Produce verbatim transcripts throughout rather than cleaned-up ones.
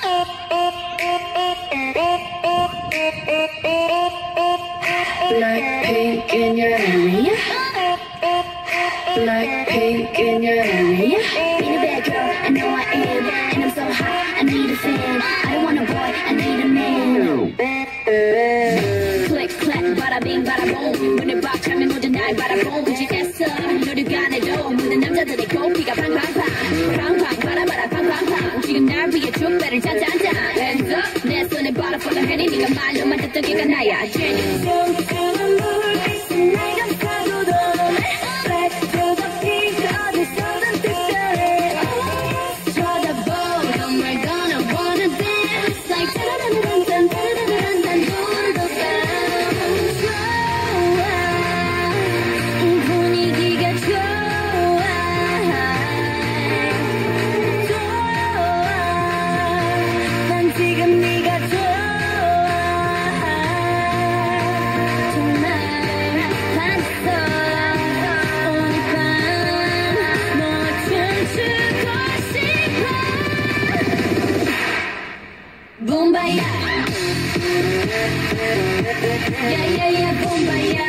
Blackpink in your area. Blackpink in your area. Being a bad girl, I know I am. And I'm so hot, I need a fan. I don't want a boy, I need a man. Click, clack, bada bing, bada boom. 문을 박 차면 모두 날 바라보. 부지했어, 노력 안 해도 모든 남자들의 고삐가 팡팡팡. 팡팡, 바라바라 팡팡팡. 지금 날 위해 족배를 짜잔짠. Hands up, 내 손에 바라 follow 해니 네가 말로만 듣던 게가 나야. Genuine. Bombaya, yeah yeah yeah, bombaya,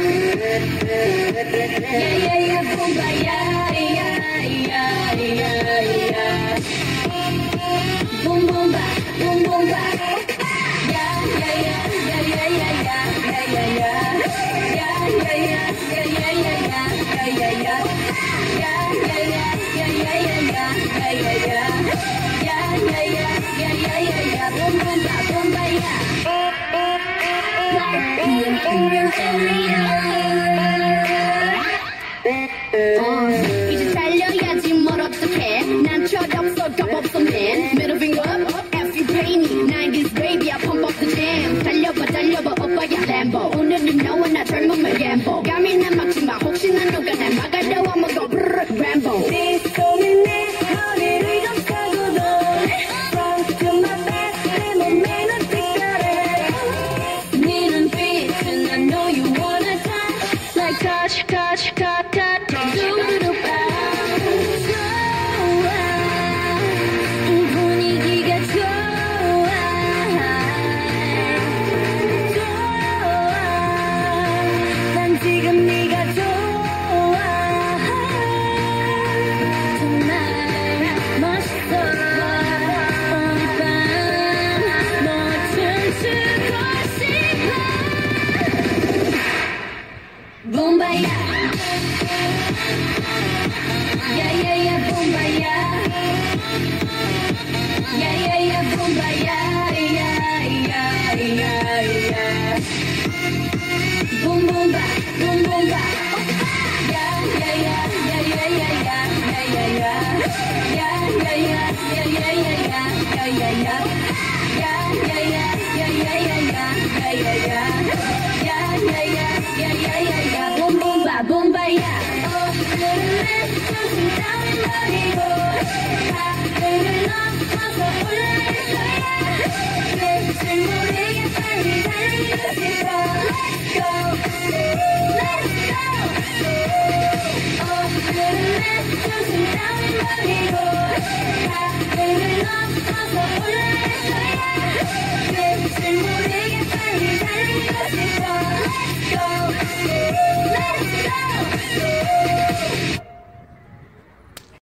yeah yeah yeah, bombaya, yeah yeah yeah yeah. Boom boom ba, boom boom ba, yeah yeah yeah yeah yeah yeah yeah yeah yeah yeah, yeah yeah yeah yeah yeah yeah yeah yeah yeah, yeah yeah yeah yeah yeah yeah yeah yeah yeah. Yeah, yeah, yeah, yeah, yeah, yeah, yeah, boom, boom, ba, boom, ba, yeah. Blackpink in your area. 어, 이제 달려야지 뭘 어떡해. 난 철없어, 겁없어, man. Middle finger up, F you pay me. nineties baby, I pump up the jam. 달려봐, 달려봐, 오빠야, Lambo. 오늘은 너와 나 젊음을 gamble. 감히나 막지마, 혹시나 누가 날 막아도 I'ma go brrr, Rambo. 네 손에 내 허리를 감싸고 touch, touch, touch, touch, touch. 좋아, 분위기가 좋아, 좋아. 난 지금 네가 좋아. 정말 멋있어. 오늘 밤 너 춤추고 싶어. Bombaya, yeah yeah yeah, bombaya, yeah yeah yeah, bombaya, yeah yeah yeah yeah. Boom boom ba, boom boom ba, yeah yeah yeah yeah yeah yeah yeah yeah yeah, yeah yeah yeah yeah yeah yeah yeah yeah yeah, yeah yeah yeah yeah yeah yeah yeah yeah yeah. Yeah, yeah, yeah, yeah, yeah, yeah, yeah. Boom, boom, ba, boom, ba, yeah. Oh, little man, something down in my